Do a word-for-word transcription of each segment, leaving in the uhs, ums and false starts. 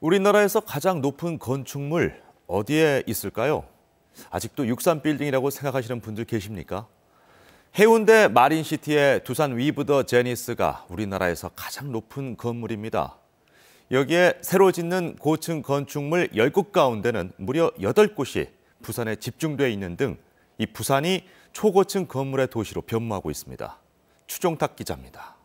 우리나라에서 가장 높은 건축물 어디에 있을까요? 아직도 육삼 빌딩이라고 생각하시는 분들 계십니까? 해운대 마린시티의 두산 위브 더 제니스가 우리나라에서 가장 높은 건물입니다. 여기에 새로 짓는 고층 건축물 열 곳 가운데는 무려 여덟 곳이 부산에 집중돼 있는 등 이 부산이 초고층 건물의 도시로 변모하고 있습니다. 추종탁 기자입니다.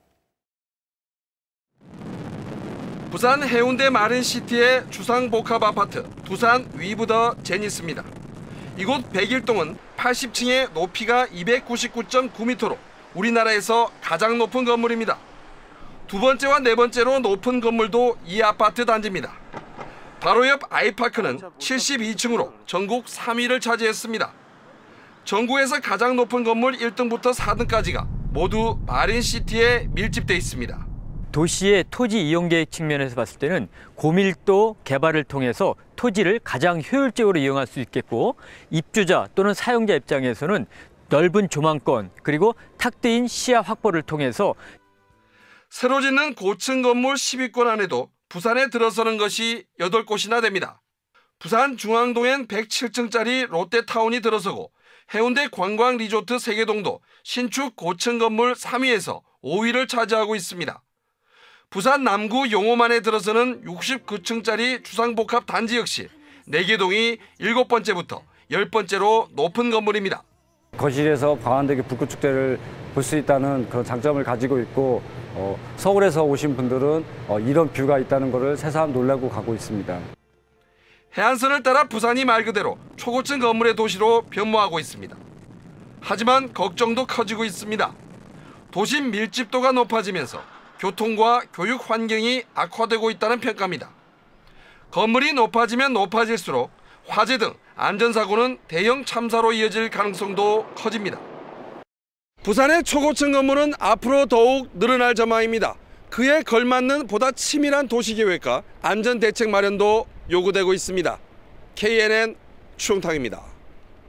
부산 해운대 마린시티의 주상복합 아파트 두산 위브 더 제니스입니다. 이곳 백일동은 팔십 층의 높이가 이백구십구 점 구 미터로 우리나라에서 가장 높은 건물입니다. 두 번째와 네 번째로 높은 건물도 이 아파트 단지입니다. 바로 옆 아이파크는 칠십이 층으로 전국 삼 위를 차지했습니다. 전국에서 가장 높은 건물 일 등부터 사 등까지가 모두 마린시티에 밀집돼 있습니다. 도시의 토지 이용 계획 측면에서 봤을 때는 고밀도 개발을 통해서 토지를 가장 효율적으로 이용할 수 있겠고, 입주자 또는 사용자 입장에서는 넓은 조망권 그리고 탁 트인 시야 확보를 통해서 새로 짓는 고층 건물 십 위권 안에도 부산에 들어서는 것이 여덟 곳이나 됩니다. 부산 중앙동엔 백칠 층짜리 롯데타운이 들어서고, 해운대 관광 리조트 세계동도 신축 고층 건물 삼 위에서 오 위를 차지하고 있습니다. 부산 남구 용호만에 들어서는 육십구 층짜리 주상복합 단지 역시 내개동이 일곱 번째부터 열 번째로 높은 건물입니다. 거실에서 광안대교 불꽃축제를 볼 수 있다는 그런 장점을 가지고 있고, 어, 서울에서 오신 분들은 어, 이런 뷰가 있다는 것을 새삼 놀라고 가고 있습니다. 해안선을 따라 부산이 말 그대로 초고층 건물의 도시로 변모하고 있습니다. 하지만 걱정도 커지고 있습니다. 도시 밀집도가 높아지면서 교통과 교육 환경이 악화되고 있다는 평가입니다. 건물이 높아지면 높아질수록 화재 등 안전사고는 대형 참사로 이어질 가능성도 커집니다. 부산의 초고층 건물은 앞으로 더욱 늘어날 전망입니다. 그에 걸맞는 보다 치밀한 도시계획과 안전대책 마련도 요구되고 있습니다. 케이엔엔 추종탁입니다.